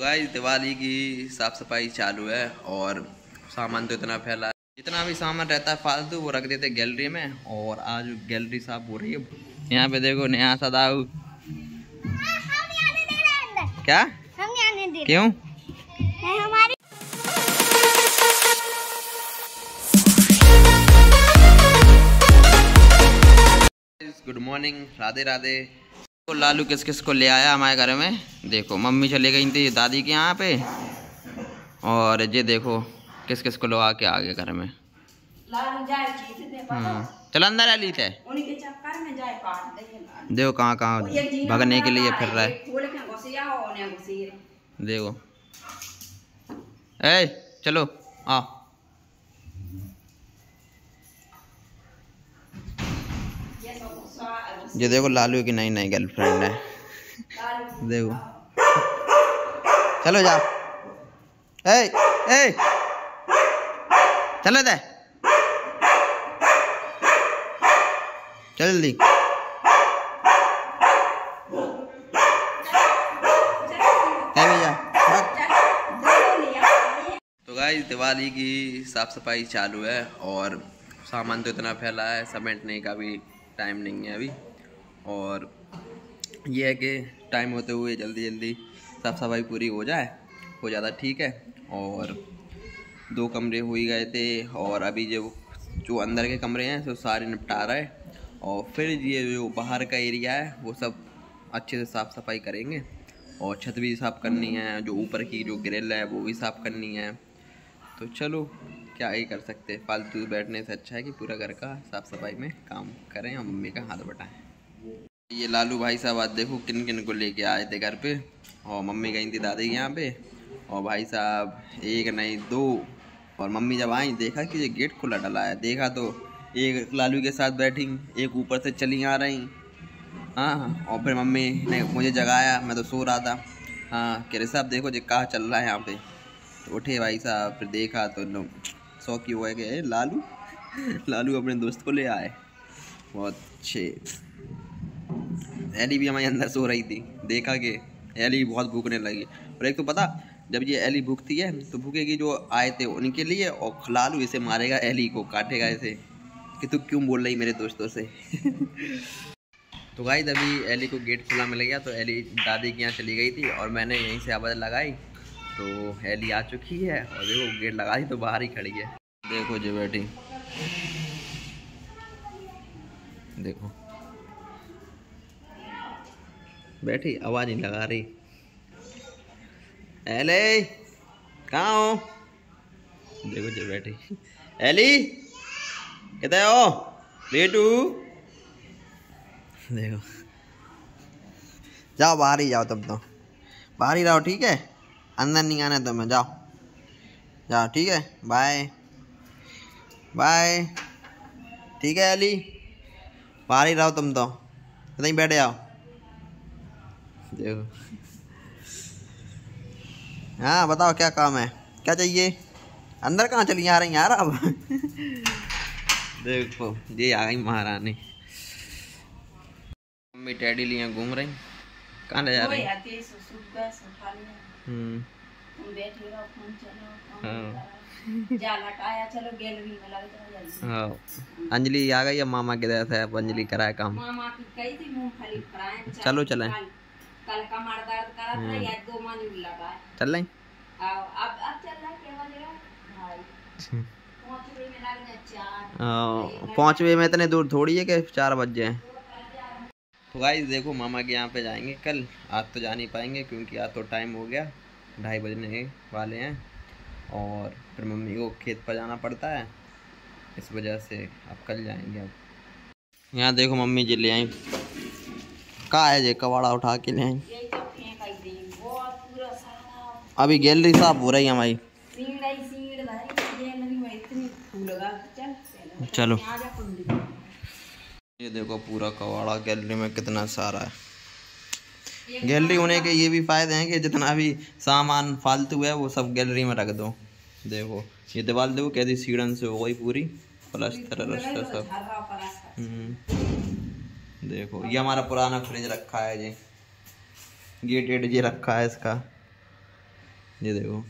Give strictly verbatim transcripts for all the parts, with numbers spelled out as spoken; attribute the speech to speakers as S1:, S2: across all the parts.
S1: Guys Diwali की साफ सफाई चालू है और सामान तो इतना फैला है, जितना भी सामान रहता है फालतू वो रख देते गैलरी में। और आज गैलरी साफ हो रही है। यहाँ पे देखो नया सदाऊ क्या हम आने दे क्यों हमारी। Good morning, Radhe Radhe. तो लालू किस किस को ले आया हमारे घर में। देखो मम्मी चले गई थी दादी के यहाँ पे, और ये देखो किस किस को लो आके आ गए घर में।
S2: लालू जाए
S1: चल अंदर आ ली थे, देखो कहाँ कहाँ भगने के लिए फिर रहा है। देखो ए चलो आओ। ये देखो लालू की नई नई गर्लफ्रेंड है। देखो चलो जाओ ए ए चलो दे चल जल्दी। तो गाइस दिवाली की साफ सफाई चालू है और सामान तो इतना फैला है, समेटने का भी टाइम नहीं है अभी। और ये है कि टाइम होते हुए जल्दी जल्दी साफ सफाई पूरी हो जाए हो ज़्यादा ठीक है। और दो कमरे हो ही गए थे और अभी जो जो अंदर के कमरे हैं तो सारे निपटा रहे हैं। और फिर ये जो बाहर का एरिया है वो सब अच्छे से साफ़ सफाई करेंगे। और छत भी साफ़ करनी है, जो ऊपर की जो ग्रिल है वो भी साफ़ करनी है। तो चलो क्या ही कर सकते हैं, फालतू बैठने से अच्छा है कि पूरा घर का साफ़ सफाई में काम करें और मम्मी का हाथ बटाएं। ये लालू भाई साहब आज देखो किन किन को लेके आए थे घर पे। और मम्मी गई थी दादी के यहाँ पे, और भाई साहब एक नहीं दो। और मम्मी जब आई देखा कि ये गेट खुला डला है, देखा तो एक लालू के साथ बैठी, एक ऊपर से चली आ रही। हाँ, और फिर मम्मी ने मुझे जगाया, मैं तो सो रहा था। हाँ कह रहे साहब देखो जी कहाँ चल रहा है यहाँ पे। तो उठे भाई साहब, फिर देखा तो लो शौकी हुआ कि लालू लालू अपने दोस्त को ले आए। बहुत अच्छे। एली भी हमारे अंदर सो रही थी, देखा कि एली बहुत भूखने लगी। और एक तो पता जब ये एली भूखती है तो भूखेगी जो आए थे उनके लिए, और लालू इसे मारेगा, एली को काटेगा ऐसे कि तू क्यों बोल रही मेरे दोस्तों से। तो गाइस अभी एली को गेट खुला मिल गया तो एली दादी के यहाँ चली गई थी और मैंने यहीं से आवाज़ लगाई तो एली आ चुकी है। और देखो गेट लगा दी तो बाहर ही खड़ी है। देखो जो बैठी, देखो बैठी, आवाज़ नहीं लगा रही। एले कहाँ हो? देखो जो बैठी। एली किधर हो बेटू? देखो जाओ बाहर ही जाओ, तब तो बाहर ही रहो ठीक है, अंदर नहीं आना तुम्हें। जाओ जाओ ठीक है, बाय बाय ठीक है। एली बाहर ही रहो तुम तो, नहीं बैठ जाओ। देखो हाँ बताओ क्या काम है, क्या चाहिए? अंदर कहाँ चली आ रही यार अब। देखो ये आ गई महारानी। मम्मी टैडी लिए घूम रही, कहाँ ले जा रही? हम्म हाँ अंजलि आ गई, अब मामा के तरह से अब अंजलि कराए काम। मामा की गई थी मूंगफली फ्राई। चलो चलें, कल का मार दर्द करा था या दो मानी लगा चल लें। अब अब चल रहा है भाई, पांचवे में लगने चार, पांचवे में इतने दूर थोड़ी है कि चार बज जाए। तो गाइस देखो मामा के यहाँ पे जाएंगे कल, आज तो जा नहीं पाएंगे क्योंकि आज तो टाइम हो गया, ढाई बजने वाले हैं। और फिर मम्मी को खेत पर जाना पड़ता है, इस वजह से अब कल जाएंगे। अब यहाँ देखो मम्मी जी ले आई, कहाँ है ये कबाड़ा उठा के ले आई। अभी गैलरी साफ हो रही है हमारी। चलो ये देखो पूरा कबाड़ा गैलरी में कितना सारा है। गैलरी होने के ये भी फायदे हैं कि जितना भी सामान फालतू है वो सब गैलरी में रख दो। देखो ये दीवार देखो कैसी सीढ़न से हो गई पूरी, प्लास्टर व्लास्टर सब। देखो ये हमारा पुराना फ्रिज रखा है जी, गेट एट जी रखा है इसका। ये देखो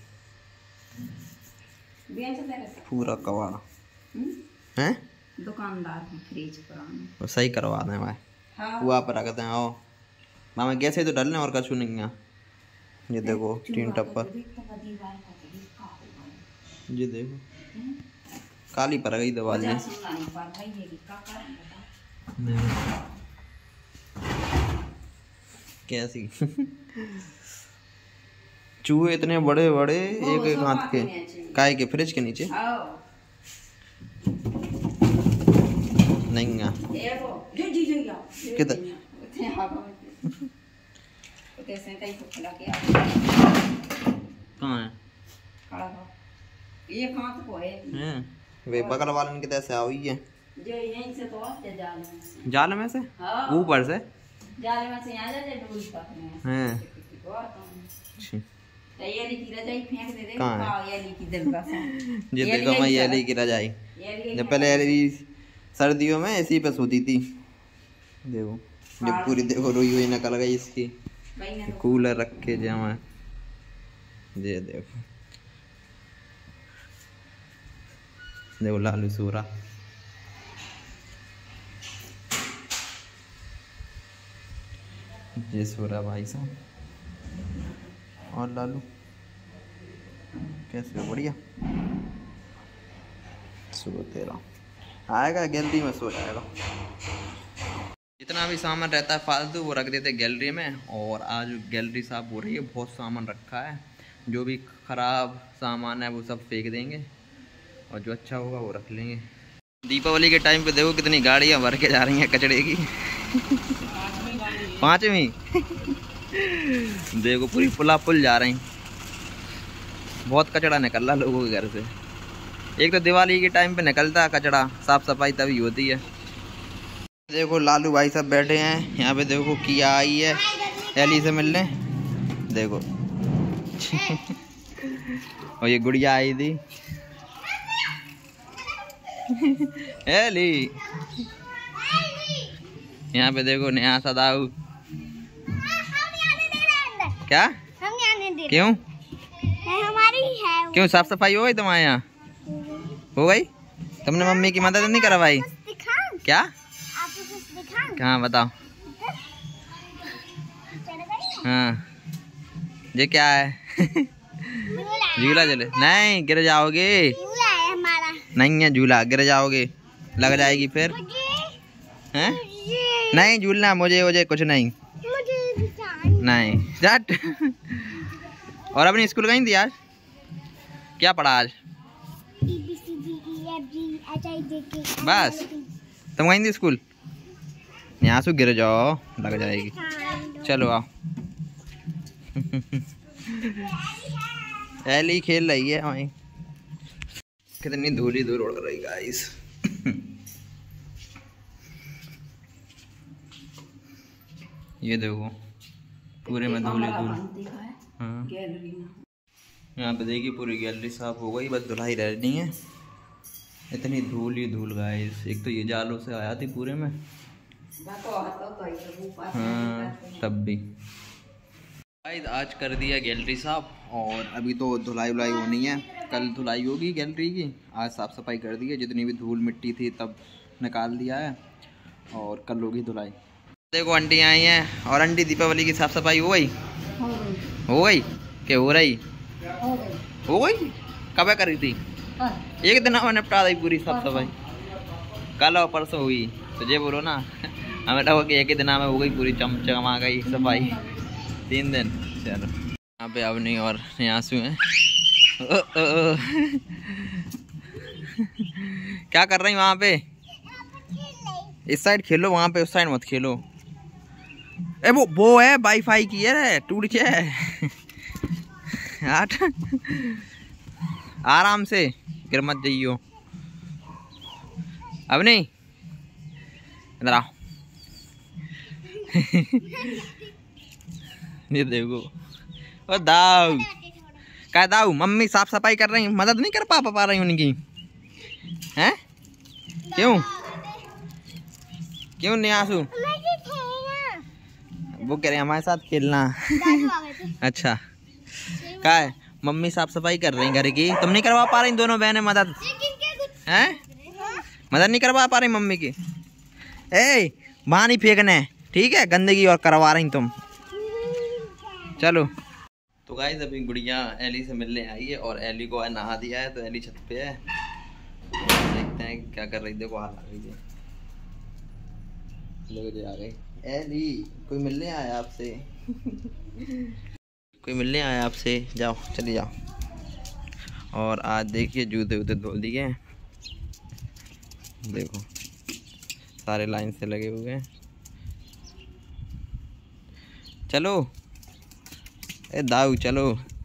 S1: पूरा कबाड़ हैं।
S2: दुकानदार फ्रिज पुराना
S1: सही करवा दें भाई। हाँ। वो आप रखते हैं। आओ मामा गैस ही तो डालने और कछु नहीं है। ये देखो तीन टप्पर, ये देखो काली पर गई दीवार में। कैसी चूहे इतने बड़े बड़े एक एक हाथ के काय के फ्रिज के नीचे नहीं है किधर कहाँ है
S2: ये कहाँ को है
S1: वे बगल वाले के तैसे आई है
S2: जो यहीं से तो आते जाल में से
S1: जाल में से ऊपर से
S2: जाल में से यहाँ जाते डूब तक में
S1: हैं
S2: तो ये ली की रजाई फेंक दे दे कहाँ ये ली की दरगाह से
S1: ये देखो मैं ये ली की रजाई जब पहले ये सर्दियों में ऐसी पे सोती थी। देखो जब पूरी देखो रोई हुई निकल गई इसकी। कूलर रख के जमा ये देखो देखो लालू सूरा ये सूरा भाई साहब और लालू कैसे बढ़िया सो तेरा आएगा गैलरी में सो जाएगा। जितना भी सामान रहता है फालतू वो रख देते गैलरी में। और आज गैलरी साफ हो रही है, बहुत सामान रखा है। जो भी खराब सामान है वो सब फेंक देंगे और जो अच्छा होगा वो रख लेंगे। दीपावली के टाइम पे देखो कितनी गाड़ियाँ भर के जा रही हैं कचड़े की। पाँचवीं देखो पूरी पुला पुल जा रही। बहुत कचड़ा निकल रहा लोगों के घर से। एक तो दिवाली के टाइम पे निकलता है कचड़ा, साफ सफाई तभी होती है। देखो लालू भाई सब बैठे हैं यहाँ पे। देखो किया आई है एली से मिलने। देखो और ये गुड़िया आई थी एली। यहाँ पे देखो नया सदाऊ। क्या क्यों
S3: हमारी है
S1: क्यों साफ सफाई हो गई तुम्हारे यहाँ? हो गई? तुमने मम्मी की मदद नहीं करवाई क्या? हाँ बताओ। हाँ ये क्या है? झूला झूले नहीं गिर जाओगे। नहीं है झूला गिर जाओगे लग जाएगी फिर हैं? नहीं झूलना मुझे मुझे कुछ नहीं नहीं जट। और अपनी स्कूल गई थी आज? क्या पढ़ा आज? बस तुम गई थी स्कूल? यहाँ से गिर जाओ लग जाएगी। चलो आओ। एली खेल रही है वहीं। कितनी धूली धूल उड़ रही गाइस। ये देखो पूरे में धूली धूल। हाँ यहाँ पे देखिए पूरी गैलरी साफ हो गई, बस धुलाई रहनी है। इतनी धूल ही धूल गाइस। एक तो ये जालों से आया थी पूरे में। हाँ तब भी गाइस आज कर दिया गैलरी साफ। और अभी तो धुलाई वुलाई होनी है, कल धुलाई होगी गैलरी की। आज साफ़ सफाई कर दी है, जितनी भी धूल मिट्टी थी तब निकाल दिया है और कल होगी धुलाई। देखो आंटी आई हैं। और आंटी दीपावली की साफ़ सफाई हो गई? हो गई क्या हो रही? हो गई कब कर रही थी? एक दिन हमें निपटा दी पूरी साफ सफाई। कल और परसों हुई तो ये बोलो ना हमें लगा कि एक ही दिन में हो गई पूरी चमचमा गई सफाई। तीन दिन चलो। यहाँ पे अवनी और यासू हैं। ओ, ओ, ओ। क्या कर रही वहाँ पे? इस साइड खेलो, वहाँ पे उस साइड मत खेलो। ए वो वो है वाईफाई की है टूट है। आठ आराम से गिर मत जाइयो। अब नहीं इधर आओ। ये देखो ओ दाऊ क्या दाऊ मम्मी साफ सफाई कर रही, मदद नहीं कर पा पा रही उनकी हैं? क्यों क्यों नहीं आंसू? वो कह रहे हमारे साथ खेलना। अच्छा क्या है मम्मी साफ सफाई कर रही घर की, तुम नहीं करवा पा रही दोनों बहनें मदद हैं? मदद नहीं करवा पा रही मम्मी की। ए वहाँ नहीं फेंकने, ठीक है, गंदगी और करवा रही तुम। चलो तो गाइस अभी गुड़िया एली से मिलने आई है और एली को नहा दिया है, तो एली छत पे है, देखते हैं क्या कर रही। देखो हाथ आ गई है, देखो आ गई एली। कोई मिलने आया आपसे? कोई मिलने आया आपसे? जाओ चली जाओ। और आज देखिए जूते वूते धो दिए हैं, देखो सारे लाइन से लगे हुए हैं। चलो ए दाऊ चलो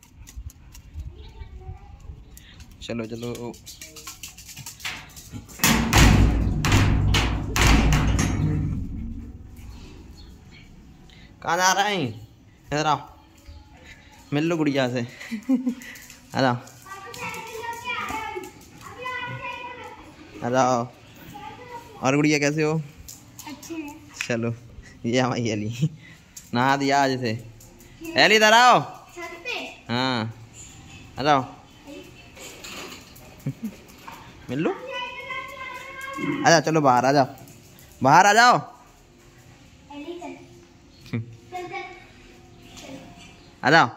S1: चलो चलो। कहाँ जा रहे हैं? इधर आओ, मिल लो गुड़िया से। आ जाओ आ जाओ। और गुड़िया कैसे हो?
S3: अच्छे।
S1: चलो ये हमारी एली नहा दिया आज से। एली इधर आओ। हाँ आ जाओ। मिल लो, आ जाओ, चलो बाहर आ जाओ, बाहर आ जाओ। आ जाओ।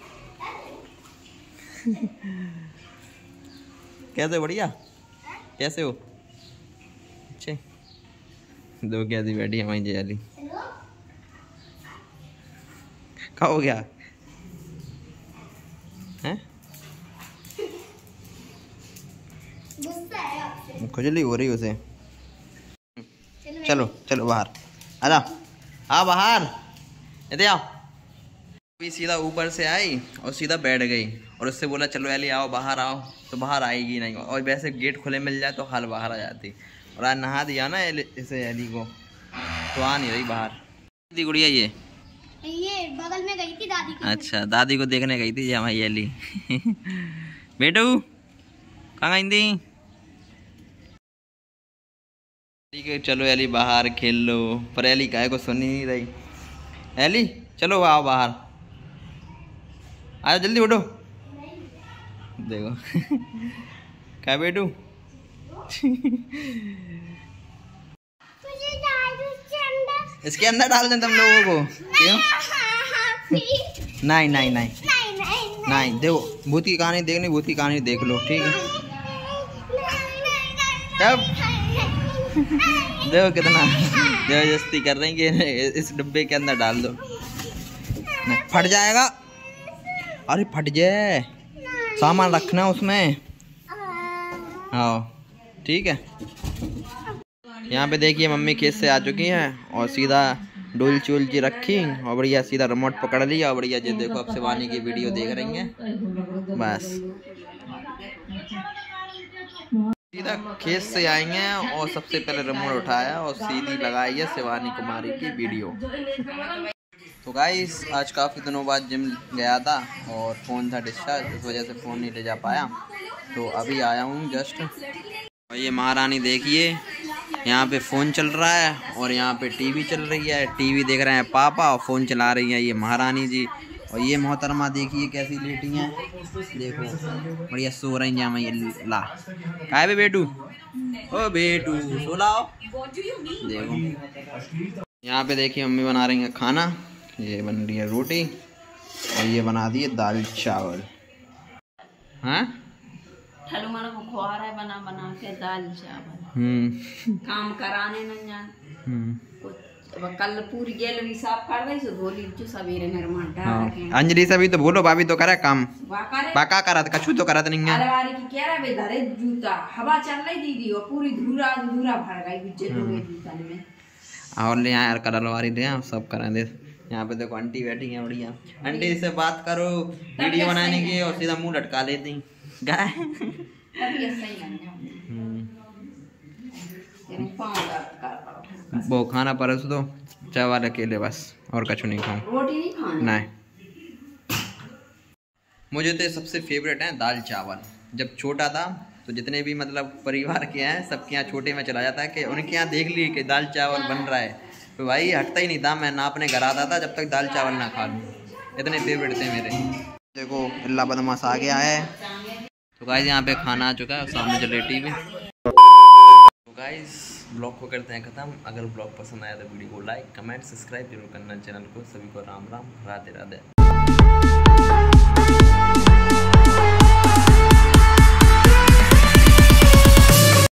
S1: कैसे बढ़िया? कैसे हो? अच्छे। दो कैसी बैठी हमारी जयाली। क्या हो गया हैं? खुजली हो रही उसे। चलो चलो बाहर आ जाओ, आ बाहर इधर आओ। अभी सीधा ऊपर से आई और सीधा बैठ गई और उससे बोला चलो एली आओ बाहर आओ, तो बाहर आएगी नहीं। और वैसे गेट खुले मिल जाए तो हाल बाहर आ जाती। और आज नहा दिया ना इसे एली को, तो आ नहीं रही बाहर। दी गुड़िया ये
S3: ये बगल में गई थी दादी की।
S1: अच्छा दादी को देखने गई थी हमारी एली। बेटू कहाँ गई थी? ठीक है चलो एली बाहर खेल लो, पर एली काहे को सुन ही नहीं रही। एली चलो आओ बाहर, आओ जल्दी उठो। देखो क्या बेटू? इसके अंदर डाल दें तुम लोगों को? क्यों? नहीं नहीं नहीं नहीं, देखो भूत की कहानी देखनी, भूत की कहानी देख लो, ठीक है? तब देखो कितना जबरदस्ती कर रही है कि इस डब्बे के अंदर डाल दो, फट जाएगा। अरे फट जाए, सामान रखना उसमें। हाँ ठीक है। यहाँ पे देखिए मम्मी खेत से आ चुकी हैं और सीधा डोलची उलची रखी और बढ़िया सीधा रिमोट पकड़ लिया और बढ़िया जी देखो अब शिवानी की वीडियो देख रही हैं बस। सीधा खेत से आई हैं और सबसे पहले रिमोट उठाया और सीधी लगाई है शिवानी कुमारी की वीडियो। तो गाइस आज काफ़ी दिनों बाद जिम गया था और फ़ोन था डिस्चार्ज, इस वजह से फ़ोन नहीं ले जा पाया, तो अभी आया हूँ जस्ट। और ये महारानी देखिए यहाँ पे फ़ोन चल रहा है और यहाँ पे टीवी चल रही है, टीवी देख रहे हैं पापा और फ़ोन चला रही हैं ये महारानी जी। और ये मोहतरमा देखिए कैसी लेटी हैं, देखो बढ़िया सो रही हैं। मैं ला काय बे बेटू, ओ बेटू सो लाओ। देखो यहाँ पे देखिए मम्मी बना रही हैं खाना, ये बन रही है रोटी और ये बना दी है दाल चावल। हाँ
S2: ठलू मन को खुआ रहा है बना बना के दाल चावल।
S1: हम्म
S2: काम कराने न जान।
S1: हम्म
S2: कल पूरी गैलरी साफ कर रही सो धोली जो सवेरे निर्माण
S1: हाँ। अंजलि से भी तो बोलो, भाभी तो करे काम,
S2: वाकरे
S1: बाका करत कछु तो करत नहीं है।
S2: अलवारी की कह रहा बे धरे जूता हवा चल रही दीदी और पूरी धूरा धूरा भर गई बिच्चे तो गई जूता में। और
S1: ले यार कर अलवारी ले सब करा दे। यहाँ पे देखो आंटी बैठी हैं बढ़िया, आंटी से बात करो वीडियो बनाने की और सीधा मुंह लटका लेती गाय। वो खाना परस दो चावल अकेले बस, और कुछ नहीं खाऊं।
S2: रोटी नहीं खाना?
S1: नहीं। मुझे तो सबसे फेवरेट है दाल चावल। जब छोटा था तो जितने भी मतलब परिवार के हैं सबके यहाँ छोटे में चला जाता है कि उनके यहाँ देख ली कि दाल चावल बन रहा है तो भाई हटता ही नहीं था, मैं ना अपने घर आता था जब तक दाल चावल ना खा लूँ, इतने फेवरेट थे मेरे। देखो अल्लाह बदमाश आ गया है। तो गाइस यहाँ पे खाना आ चुका है, सामने जो लेटी भी। तो गाइस ब्लॉग को करते हैं ख़त्म। अगर ब्लॉग पसंद आया तो वीडियो को लाइक कमेंट सब्सक्राइब जरूर करना चैनल को। सभी को राम राम, राधे राधे।